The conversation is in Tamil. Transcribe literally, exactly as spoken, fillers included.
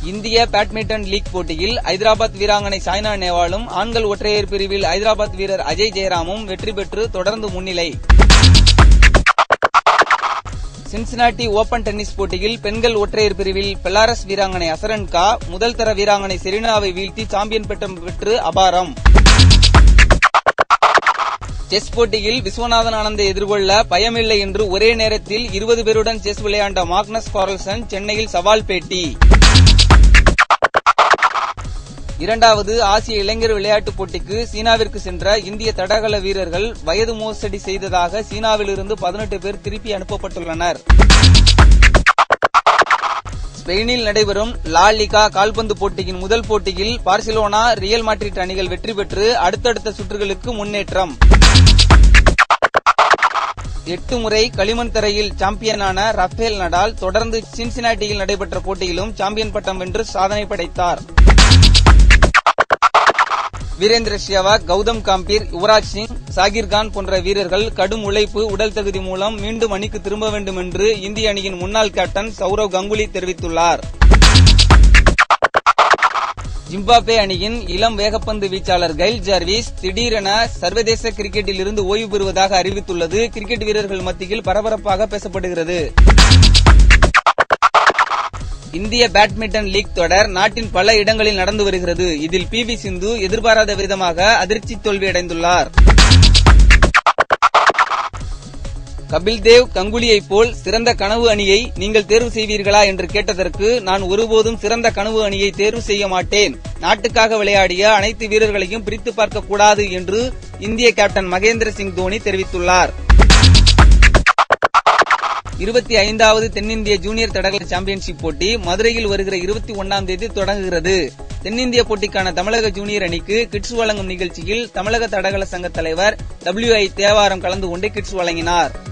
இந்திய பேட்மிண்டன் லீக் போட்டியில் ஐதராபாத் வீராங்கனை சாய்னா நேவாலும் ஆண்கள் ஒற்றையர் பிரிவில் ஐதராபாத் வீரர் அஜய் ஜெயராமும் வெற்றி பெற்று தொடர்ந்து முன்னிலை. சின்சினாட்டி ஓபன் டென்னிஸ் போட்டியில் பெண்கள் ஒற்றையர் பிரிவில் பெலாரஸ் வீராங்கனை அசரன்கா முதல் தர வீராங்கனை செரீனாவை வீழ்த்தி சாம்பியன் பட்டம் பெற்று அபாரம். செஸ் போட்டியில் விஸ்வநாதன் ஆனந்தை எதிர்கொள்ள பயமில்லை என்று ஒரே நேரத்தில் இருபது பேருடன் செஸ் விளையாண்ட மாக்னஸ் கார்ல்சன் சென்னையில் சவால் பேட்டி. இரண்டாவது ஆசிய இளைஞர் விளையாட்டுப் போட்டிக்கு சீனாவிற்கு சென்ற இந்திய தடகள வீரர்கள் வயது மோசடி செய்ததாக சீனாவிலிருந்து பதினெட்டு பேர் திருப்பி அனுப்பப்பட்டுள்ளனர். ஸ்பெயினில் நடைபெறும் லா லிகா கால்பந்து போட்டியின் முதல் போட்டியில் பார்சிலோனா ரியல் மாட்ரிட் அணிகள் வெற்றி பெற்று அடுத்தடுத்த சுற்றுகளுக்கு முன்னேற்றம். எட்டு முறை களிமண் தரையில் சாம்பியனான ரஃபேல் நடால் தொடர்ந்து சின்சினாட்டியில் நடைபெற்ற போட்டியிலும் சாம்பியன் பட்டம் வென்று சாதனை படைத்தார். வீரேந்திர சேவாக், கௌதம் காம்பீர், யுவராஜ் சிங், சாகிர் கான் போன்ற வீரர்கள் கடும் உழைப்பு, உடல் தகுதி மூலம் மீண்டும் அணிக்கு திரும்ப வேண்டும் என்று இந்திய அணியின் முன்னாள் கேப்டன் சௌரவ் கங்குலி தெரிவித்துள்ளார். ஜிம்பாப்வே அணியின் இளம் வேகப்பந்து வீச்சாளர் கைல் ஜார்விஸ் திடீரென சர்வதேச கிரிக்கெட்டில் இருந்து ஓய்வு பெறுவதாக அறிவித்துள்ளது கிரிக்கெட் வீரர்கள் மத்தியில் பரபரப்பாக பேசப்படுகிறது. இந்திய பேட்மிண்டன் லீக் தொடர் நாட்டின் பல இடங்களில் நடந்து வருகிறது. இதில் பி வி சிந்து எதிர்பாராத விதமாக அதிர்ச்சி தோல்வியடைந்துள்ளார். கபில்தேவ் கங்குலியைப் போல் சிறந்த கனவு அணியை நீங்கள் தேர்வு செய்வீர்களா என்று கேட்டதற்கு நான் ஒருபோதும் சிறந்த கனவு அணியை தேர்வு செய்ய மாட்டேன். நாட்டுக்காக விளையாடிய அனைத்து வீரர்களையும் பிரித்து பார்க்க கூடாது என்று இந்திய கேப்டன் மகேந்திர சிங் தோனி தெரிவித்துள்ளார். இருபத்தி ஐந்தாவது தென்னிந்திய ஜூனியர் தடகள சாம்பியன்ஷிப் போட்டி மதுரையில் வருகிற இருபத்தி ஒன்னாம் தேதி தொடங்குகிறது. தென்னிந்திய போட்டிக்கான தமிழக ஜூனியர் அணிக்கு கிட்ஸ் வழங்கும் நிகழ்ச்சியில் தமிழக தடகள சங்க தலைவர் டபிள்யூ ஐ தேவாரம் கலந்து கொண்டு கிட்ஸ் வழங்கினார்.